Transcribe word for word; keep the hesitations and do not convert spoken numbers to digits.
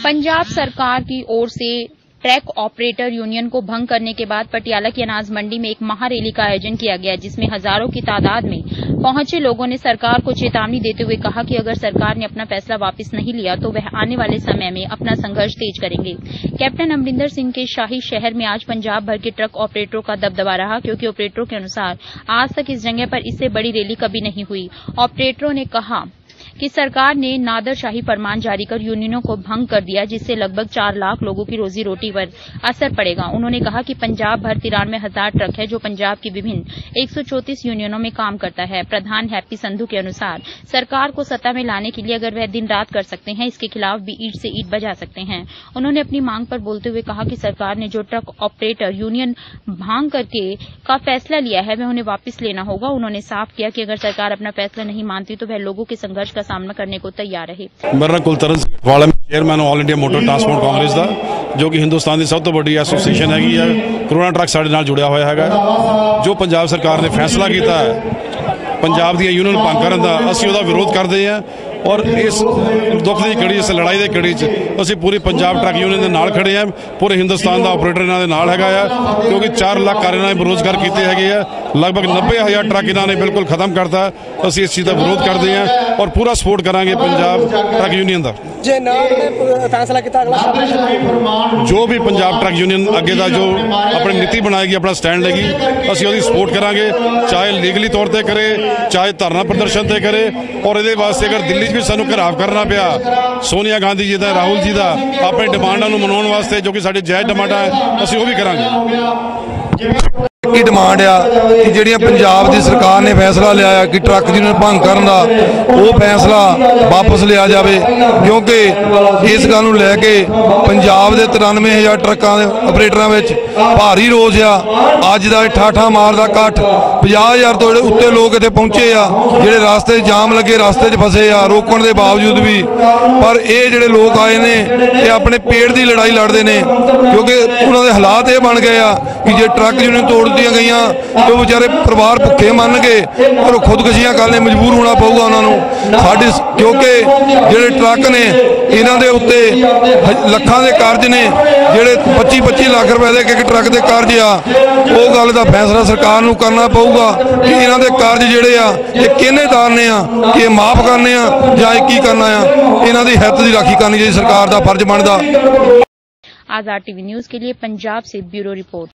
पंजाब सरकार की ओर से ट्रक ऑपरेटर यूनियन को भंग करने के बाद पटियाला की अनाज मंडी में एक महारैली का आयोजन किया गया, जिसमें हजारों की तादाद में पहुंचे लोगों ने सरकार को चेतावनी देते हुए कहा कि अगर सरकार ने अपना फैसला वापस नहीं लिया तो वह आने वाले समय में अपना संघर्ष तेज करेंगे। कैप्टन अमरिंदर सिंह के शाही शहर में आज पंजाब भर के ट्रक ऑपरेटरों का दबदबा रहा, क्योंकि ऑपरेटरों के अनुसार आज तक इस जगह पर इससे बड़ी रैली कभी नहीं हुई। ऑपरेटरों ने कहा कि सरकार ने नादरशाही फरमान जारी कर यूनियनों को भंग कर दिया, जिससे लगभग चार लाख लोगों की रोजी रोटी पर असर पड़ेगा। उन्होंने कहा कि पंजाब भर तिरानवे हजार ट्रक है जो पंजाब की विभिन्न एक सौ चौतीस यूनियनों में काम करता है। प्रधान हैप्पी संधू के अनुसार सरकार को सत्ता में लाने के लिए अगर वह दिन रात कर सकते हैं, इसके खिलाफ भी ईंट से ईंट बजा सकते हैं। उन्होंने अपनी मांग पर बोलते हुए कहा कि सरकार ने जो ट्रक ऑपरेटर यूनियन भांग करके का फैसला लिया है वह उन्हें वापस लेना होगा। उन्होंने साफ किया कि अगर सरकार अपना फैसला नहीं मानती तो वह लोगों के संघर्ष का सामना करने को तैयार रहे। मेरा नाम Kultaran Singh, chairman all India motor transport congress का, जो कि हिंदुस्तान की सब तो बड़ी एसोसीएशन हैगी है। कोरोना ट्रक साडे नाल जुड़िया होया हैगा। जो पंजाब सरकार ने फैसला किया है पंजाब दी यूनियन भंग करन दा, असीं उहदा विरोध करते हैं और इस दुख की कड़ी, इस लड़ाई की कड़ी असीं पूरी पंजाब ट्रक यूनियन के नाल खड़े हैं। पूरे हिंदुस्तान का ऑपरेटर इन्हां दे नाल हैगा है, क्योंकि चार लाख घर इन्हां ने बेरोजगार कीते हैगे है। लगभग नब्बे हज़ार ट्रक इन्हां ने बिल्कुल खत्म करता। असीं इस चीज़ का विरोध करते हैं और पूरा सपोर्ट करांगे पंजाब ट्रक यूनियन का। जे ना फैसला किया अगला जो भी पंजाब ट्रक यूनियन अगे का जो अपनी नीति बनाएगी, अपना स्टैंड लेगी, असीं उसकी सपोर्ट करांगे, चाहे लीगली तौर पर करे, चाहे धरना प्रदर्शन से करे। और ये वास्ते अगर दिल्ली भी सानू घराव करना पिया सोनिया गांधी जी का, राहुल जी का, अपने डिमांडों को मनाने वास्ते, जो कि साडी जायज़ डिमांडां है, असीं वो भी करांगे। की डिमांड आ कि ਜਿਹੜੀਆਂ पंजाब की सरकार ने फैसला लिया है कि ट्रक यूनियन भंग करन दा वो फैसला वापस लिया जाए, क्योंकि इस गल नूं लैके पंजाब के तिरानवे हज़ार ट्रकों के ऑपरेटरों में भारी रोज आ। अज का ठाठा मार का इकट्ठ पचास हज़ार तो उत्ते लोग इत्थे पहुंचे आ, जिहड़े रास्ते जाम लगे रास्ते च फसे आ रोकण के बावजूद भी। पर ये जिहड़े लोग आए ने ये अपने पेट की लड़ाई लड़ते हैं, क्योंकि उन्होंने हालात ये बन गए आ कि जे ट्रक यूनियन तोड़ दी गई तो बेचारे परिवार भुखे मन गए और खुदकुशियां करने मजबूर होना पऊगा उन्होंने साडी, क्योंकि जिहड़े ट्रक ने इन्हां दे उत्ते लखां दे कर्ज ने, जिहड़े पच्ची पच्ची लाख रुपए दे एक ट्रक दे कर्ज आ। वो गल दा फैसला सरकार नूं करना पऊगा कि इन्हां दे कर्ज जिहड़े आ ये किहने तारने आ, कि ये माफ करने आ जां की करना आ। इन्हां दी हित दी राखी करनी चाहिए, सरकार दा फर्ज बनदा। आजाद टीवी न्यूज के लिए पंजाब से ब्यूरो रिपोर्ट।